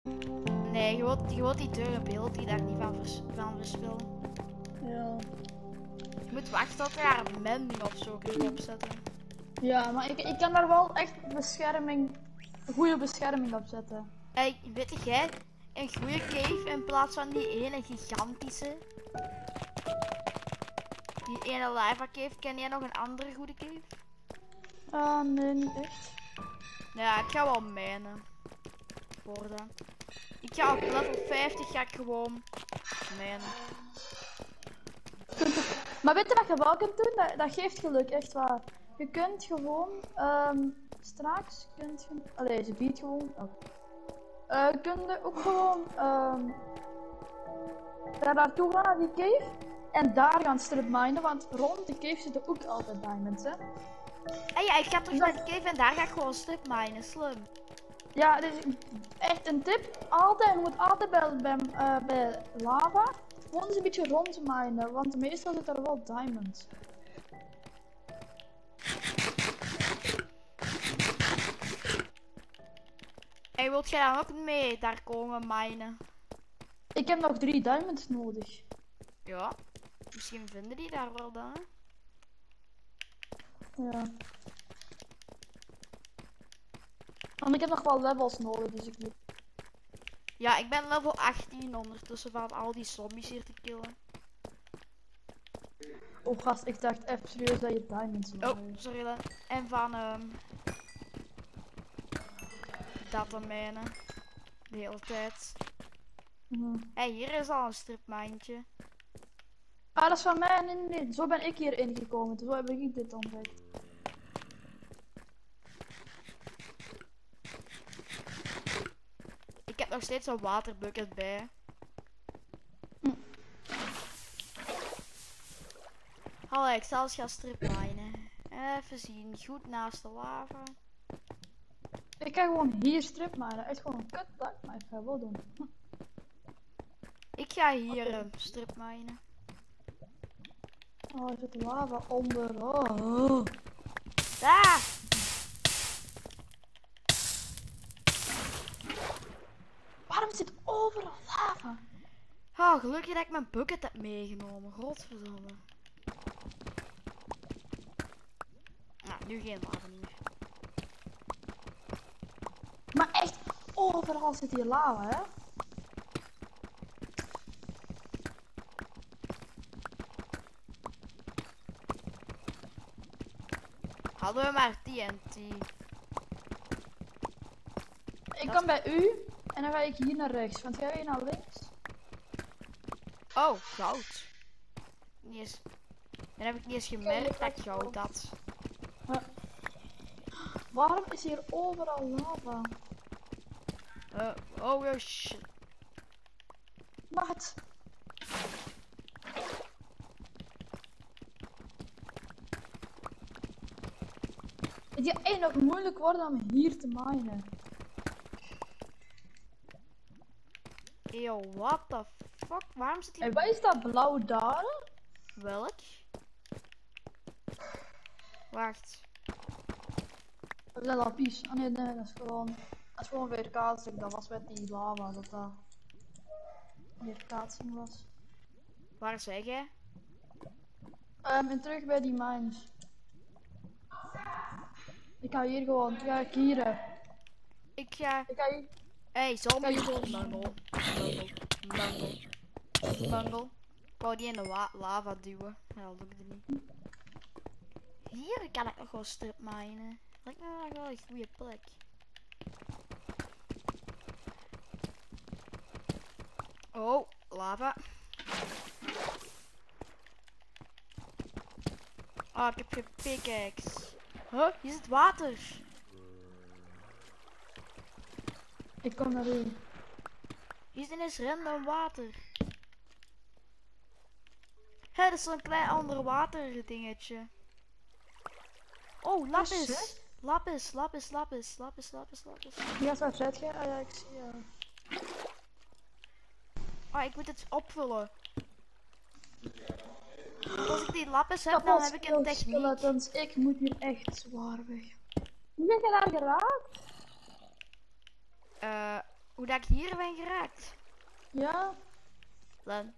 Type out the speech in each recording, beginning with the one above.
Nee, je wilt die dure beeld die daar niet van verspillen. Ja. Je moet wachten tot er daar een mending of zo kunt opzetten. Ja, maar ik kan daar wel echt bescherming, goede bescherming op zetten. Hey, weet jij, een goede cave in plaats van die ene gigantische. Die ene lava cave, ken jij nog een andere goede cave? Nee, niet echt. Ja, ik ga wel mijnen. Worden. Ik ga op level 50 ga ik gewoon mijnen. Maar weet je wat je wel kunt doen? Dat geeft geluk, echt waar. Je kunt gewoon, straks kunt je, allee, ze biedt gewoon, kun je ook gewoon, daar naartoe gaan naar die cave en daar gaan stripminen, want rond de cave zitten ook altijd diamonds, hè. Hey, ja, ik ga terug naar de cave en daar ga ik gewoon strip minen, slim. Ja, dus echt een tip, altijd, je moet altijd bij lava gewoon eens een beetje rondminen, want meestal zit er wel diamonds. Hey, wilt jij dan ook mee daar komen minen? Ik heb nog 3 diamonds nodig. Ja, misschien vinden die daar wel dan, hè? Ja. Want ik heb nog wel levels nodig, dus ik moet... Ja, ik ben level 18 ondertussen van al die zombies hier te killen. Oh gast, ik dacht echt serieus dat je diamonds Oh, nodig. sorry dan. En van datamijnen. De hele tijd. Hey, hier is al een stripmijntje. Ah, dat is van mij. Nee, nee, nee. Zo ben ik hier ingekomen. Zo heb ik dit ontdekt. Ik heb nog steeds een waterbucket bij. Hallo, ik zal eens gaan stripminen. Even zien. Goed naast de lava. Ik ga gewoon hier strip maken. Echt gewoon een kutdak, maar ik ga wel doen. Ik ga hier stripminen. Oh, er zit lava onder. Oh. Daar! Waarom zit overal lava? Oh, gelukkig dat ik mijn bucket heb meegenomen. Godverdomme. Nou, nu geen lava meer. Maar echt, overal zit hier lava, hè? Hadden we maar TNT. Ik kan bij u en dan ga ik hier naar rechts. Want jij weer naar links? Oh, goud. Niet eens. Dan heb ik niet eens gemerkt dat ik goud had. Waarom is hier overal lava? Oh shit. Wat? Het gaat echt nog moeilijk worden om hier te minen. Yo, what the fuck? Waarom zit En hier... wat is dat blauw daar? Welk? Wacht. Dat is lapis. Oh nee, nee, dat is gewoon weerkaatsing. Dat was met die lava dat dat weerkaatsing was. Waar zeg jij? En terug bij die mines. Ik ga hier gewoon, ja, kieren. Ik ga... Ik ga hier. Hey, zombie. Ja, je- Mangel. Mangel. Ik wou die in de lava duwen. Ja, dat lukte niet. Hier kan ik nog wel strip minen. Lijkt me nog wel een goede plek. Oh, lava. Oh, ik heb geen pickaxe. Huh? Hier zit water. Ik kom naar u. Hier is ineens random water. Hé, dat is zo'n klein ander waterdingetje. Oh, lapis. Lapis. Ja, waar zit je? Ah ja, ik zie je. Oh, ik moet het opvullen. Als ik die lapis heb, dan heb ik een techniek. Skeletons, ik moet hier echt zwaar weg. Hoe ben je daar geraakt? hoe dat ik hier ben geraakt? Ja. Len.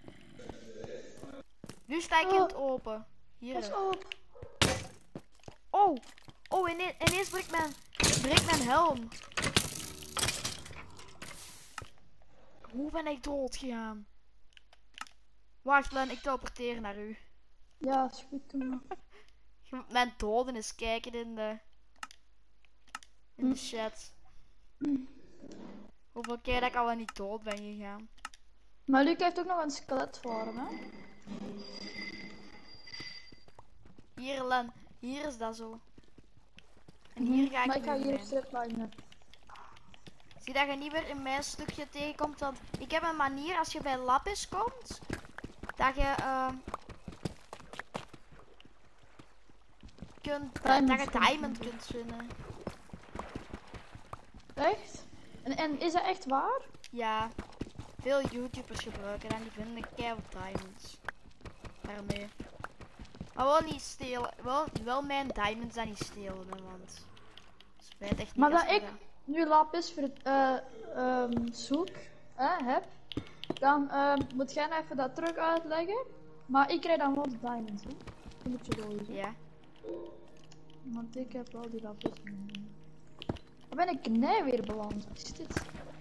Nu sta ik in het open. Hier. Pas op. Oh. Oh, ineens breekt mijn helm. Hoe ben ik dood gegaan? Wacht, Len, ik teleporteer naar u. Ja, is goed, doe maar. Je moet mijn doden eens kijken in de chat. Hoeveel keer dat ik al niet dood ben gegaan. Maar Luc heeft ook nog een skeletvorm, hè? Hier, Len. Hier is dat zo. En hier ga ik Maar ik ga nu hier op in. stripminen. Zie dat je niet meer in mijn stukje tegenkomt. Want ik heb een manier als je bij Lapis komt. Dat je diamond kunt vinden. Echt? En is dat echt waar? Ja. Veel YouTubers gebruiken en die vinden keihard diamonds. Daarmee. Maar wel niet stelen. Wel mijn diamonds dan niet stelen, hè, want het spijt echt niet. Maar als dat je ik nu lapis voor zoek heb, dan moet jij nou even dat terug uitleggen. Maar ik krijg dan wel de diamonds, hè? Dat moet je wel zien. Ja. Want ik heb wel die lapis. Waar ben ik nee weer beland? Wat is dit?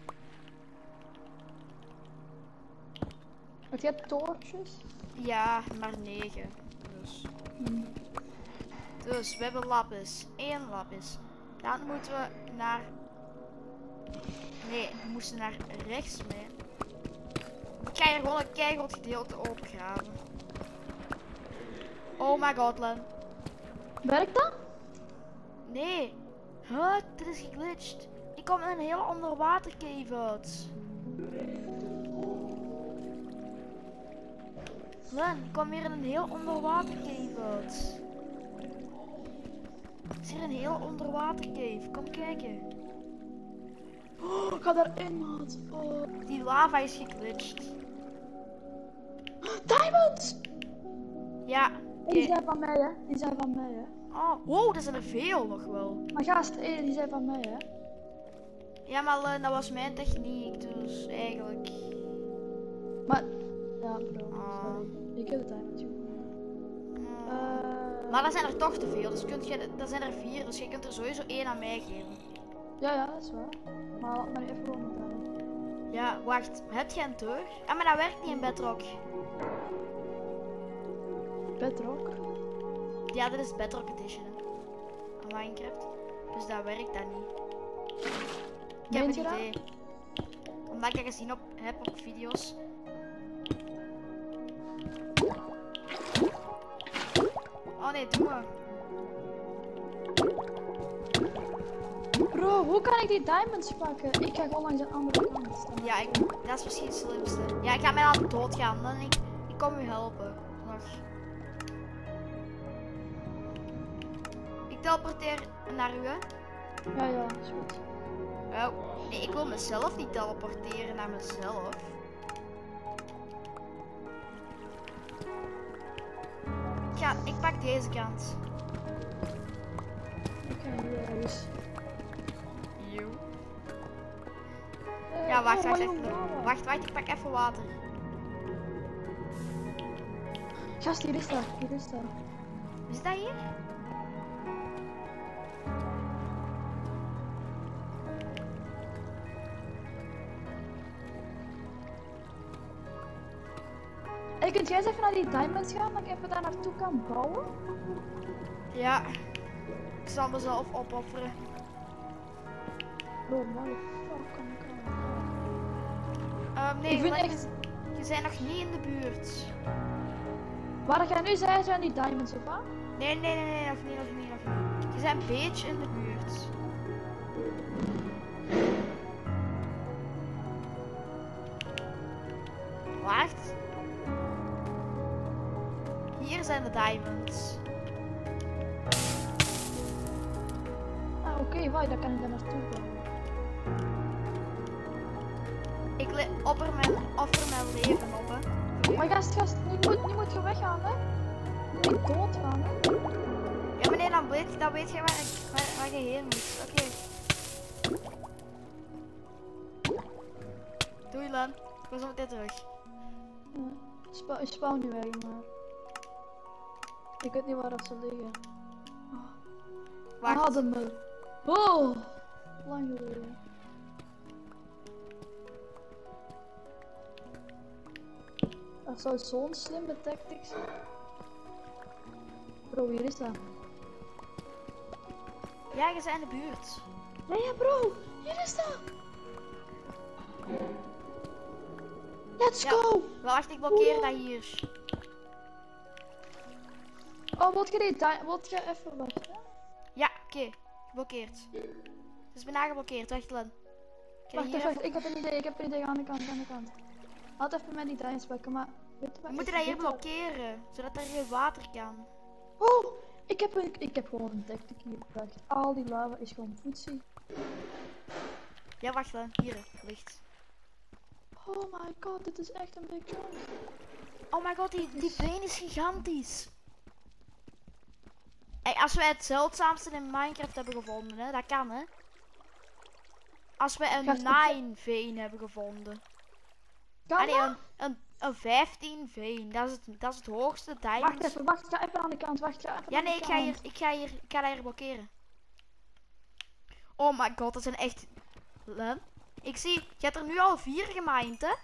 Heb jij toortjes? Ja, maar 9. Dus we hebben lapis. 1 lapis. Dan moeten we naar... Nee, we moesten naar rechts mee. Ik ga hier gewoon een keihard gedeelte opgraven. Oh my god, Len. Werkt dat? Nee. Huh? Dit is geglitcht. Ik kom in een hele onderwatercave uit. Len, ik kom weer in een heel onderwatercave uit. Het is hier een heel onderwatercave. Kom kijken. Oh, ik ga daarin, maat. Oh. Die lava is geglitcht. Diamonds! Ja. Die zijn van mij, hè? Die zijn van mij, hè? Oh, wow, dat zijn er veel nog wel. Maar gast, die zijn van mij, hè? Ja, maar dat was mijn techniek, dus eigenlijk. Maar, ja, bro, sorry. Ik heb de diamonds, joh. Maar dat zijn er toch te veel, dus dat zijn er 4, dus je kunt er sowieso 1 aan mij geven. Ja, dat is waar. Maar laat maar even gewoon met diamond. Ja, wacht, heb jij een deur? Ja, maar dat werkt niet in Bedrock. Bedrock? Ja, dit is Bedrock Edition, hè. Van Minecraft. Dus dat werkt dan niet. Ik heb een idee. Omdat ik dat gezien heb op video's. Oh nee, doe maar. Bro, hoe kan ik die diamonds pakken? Ik ga gewoon langs de andere kant staan. Ja, dat is misschien het slimste. Ja, ik ga mij laten doodgaan. Dan ik kom u helpen. Nog. Ik teleporteer naar u, hè. Ja, is goed. Oh, nee, ik wil mezelf niet teleporteren naar mezelf. Ik pak deze kant. Ik ga hier ergens. Ja, wacht, ik pak even water. Gast, hier is dat. Is dat hier? En kunt jij eens even naar die diamonds gaan, dat ik even daar naartoe kan bouwen? Ja. Ik zal mezelf opofferen. Bro, waar de fuck kan ik aan? Nee, ik vind echt... je bent nog niet in de buurt. Waar jij nu zei, zijn die diamonds of wat? Nee, nog niet. Je bent een beetje in de buurt. Wacht. Hier zijn de diamonds. Ah, oké, wacht, dan kan ik daar naartoe gaan. Ik offer mijn leven op, hè. Maar gast, nu moet je weggaan, hè? Nu moet ik doodgaan, hè? Ja, maar nee, dan weet je waar je heen moet. Oké. Doei Len. Ik kom zo meteen terug. Ik spawn nu weg, maar... Ik weet niet waar dat ze liggen. Wacht. Adem me. Oh! Lang geleden. Dat zou zo'n slimme tactiek zijn. Bro, hier is dat. Ja, je bent in de buurt. Ja, bro! Hier is dat! Let's Ja. go! Wacht, ik blokkeer dat hier. Oh, wat je dit? Wat je even wachten? Ja, oké. Geblokkeerd. Het is bijna geblokkeerd. Wacht Len. Wacht, wacht, ik heb een idee, aan de kant. Laat even met die tijdens pakken, maar... Weet je We wat, moeten dat hier blokkeren, zodat er geen water kan. Oh! Ik heb gewoon een tactiek hier gebracht. Al die lava is gewoon voetzie. Ja, wacht Len. Hier, licht. Oh my god, dit is echt een big jump. Oh my god, die veen is gigantisch. Hey, als wij het zeldzaamste in Minecraft hebben gevonden, hè, dat kan hè. Als we een 9 veen hebben gevonden. Kan Nee, dat? een 15 veen. Dat is het hoogste diamond. Wacht, ga even aan de kant. Wacht, ga even Ja, aan nee, de ik kant. ga dat hier blokkeren. Oh my god, dat zijn echt... Len? Ik zie, je hebt er nu al 4 gemined, hè?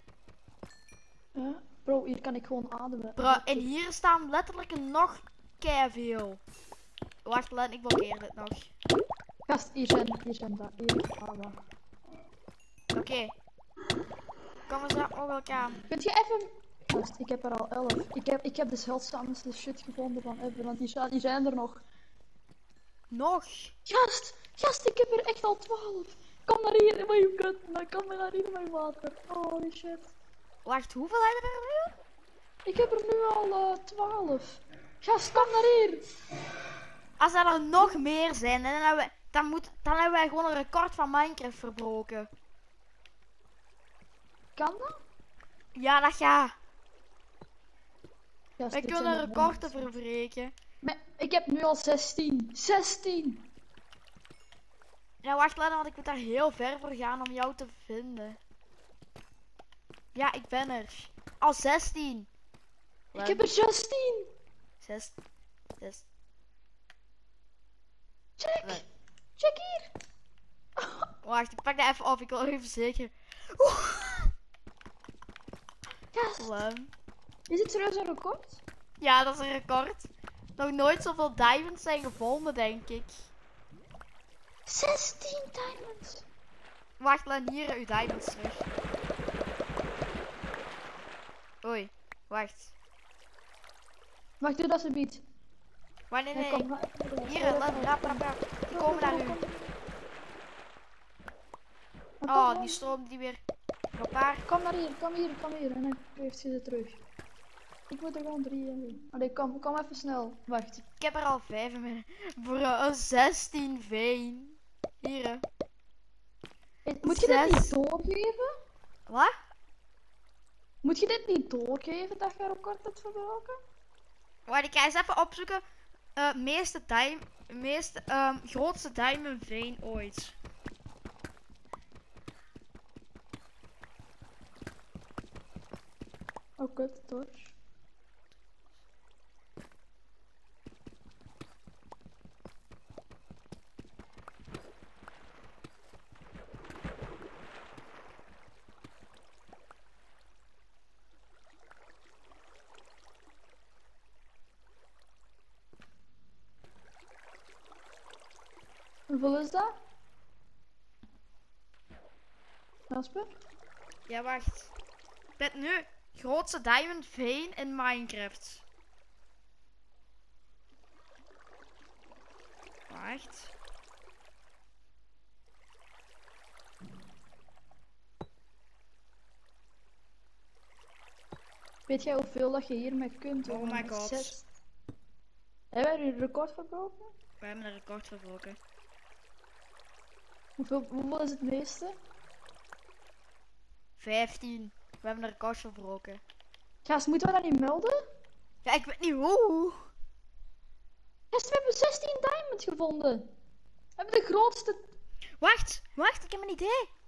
Bro, hier kan ik gewoon ademen. Bro, en hier staan letterlijk nog keiveel. Wacht, Len, ik blokkeer dit nog. Gast, hier zijn lava. Oké. Kom eens op elkaar. Kunt je even... Gast, ik heb er al 11. Ik heb de zeldzaamste shit gevonden van ever, want die zijn er nog. Nog? Gast, ik heb er echt al 12. Kom naar hier in mijn kut, kom naar hier in mijn water. Holy shit. Wacht, hoeveel hebben er nu? Ik heb er nu al 12. Gast, kom naar hier. Als er nog meer zijn, dan hebben wij gewoon een record van Minecraft verbroken. Kan dat? Ja, dat gaat. Gast, Wij dit kunnen zijn er records 100. verbreken. Maar ik heb nu al 16. 16! Ja, wacht Len, want ik moet daar heel ver voor gaan om jou te vinden. Ja, ik ben er. Al 16. Ik heb er 16! 6. Check! Nee. Check hier! Wacht, ik pak dat even op. Ik wil even zeker. Gast, Len. is het serieus een record? Ja, dat is een record. Nog nooit zoveel diamonds zijn gevonden, denk ik. 16 diamonds! Wacht, Len, hier uw diamonds terug. Oei, wacht. Wacht, doe dat ze biedt. Maar nee. Kom, Hier, Len, rap. Die komen naar u. Kom, Oh, die stroomt die weer. Een paar. Kom naar hier, kom hier. En dan heeft ze ze terug. Ik moet er gewoon 3 in doen. Allee, kom even snel. Wacht. Ik heb er al 5 in mijn... Bro, een 16 veen. Hier, hè. Moet je dit 6. niet doorgeven? Wat? Moet je dit niet doorgeven dat je record hebt verbroken? Wacht, ik ga eens even opzoeken. Grootste diamond veen ooit. Oh, kut, torch. Hoeveel is dat? Jasper? Ja, wacht. Ik ben nu grootste diamond veen in Minecraft. Wacht. Weet jij hoeveel dat je hiermee kunt? Oh jongen? my god. 6. Hebben wij een record verbroken? We hebben een record verbroken. Hoeveel is het meeste? 15. We hebben een record verbroken. Gast, moeten we dat niet melden? Ja, ik weet niet hoe. Gast, we hebben 16 diamonds gevonden. We hebben de grootste... Wacht, ik heb een idee.